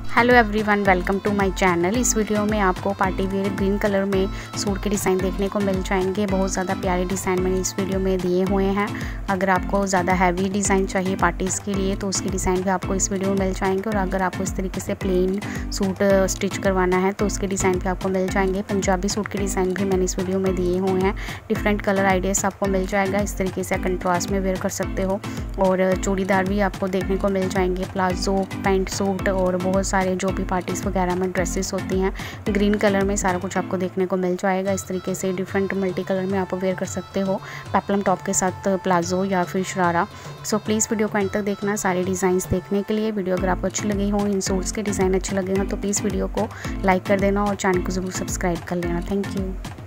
Hello everyone, welcome to my channel. इस video में आपको पार्टी वेयर ग्रीन कलर में सूट के डिज़ाइन देखने को मिल जाएंगे। बहुत ज़्यादा प्यारे डिज़ाइन मैंने इस वीडियो में दिए हुए हैं। अगर आपको ज़्यादा हैवी डिज़ाइन चाहिए पार्टीज़ के लिए तो उसके डिज़ाइन भी आपको इस वीडियो में मिल जाएंगे। और अगर आपको इस तरीके से प्लेन सूट स्टिच करवाना है तो उसके डिज़ाइन भी आपको मिल जाएंगे। पंजाबी सूट के डिज़ाइन भी मैंने इस वीडियो में दिए हुए हैं। डिफरेंट कलर आइडियाज़ आपको मिल जाएगा। इस तरीके से कंट्रास्ट में वेयर कर सकते हो। और चूड़ीदार भी आपको देखने को मिल जाएंगे, प्लाजो, पैंट सूट और बहुत सारे जो भी पार्टीज़ वगैरह में ड्रेसेस होती हैं ग्रीन कलर में सारा कुछ आपको देखने को मिल जाएगा। इस तरीके से डिफरेंट मल्टी कलर में आप वेयर कर सकते हो पेप्लम टॉप के साथ प्लाजो या फिर शरारा। सो प्लीज़ वीडियो को एंड तक देखना सारे डिज़ाइंस देखने के लिए। वीडियो अगर आपको अच्छी लगी हो, इन सूट्स के डिज़ाइन अच्छे लगे हों तो प्लीज़ वीडियो को लाइक कर देना और चैनल को ज़रूर सब्सक्राइब कर लेना। Thank you.